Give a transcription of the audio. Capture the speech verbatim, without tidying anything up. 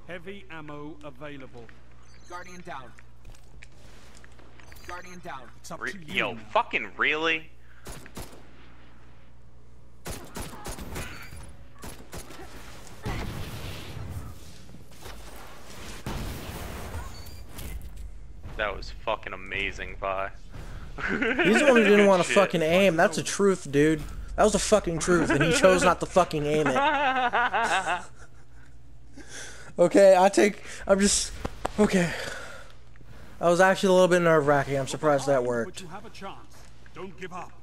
Heavy ammo available. Guardian down. Guardian down. It's up Re to you yo, now. fucking really? That was fucking amazing, Vi. He's the one who didn't want to fucking aim. That's the truth, dude. That was the fucking truth, and he chose not to fucking aim it. Okay, I take... I'm just... Okay. I was actually a little bit nerve-wracking. I'm surprised that worked. But you have a chance. Don't give up.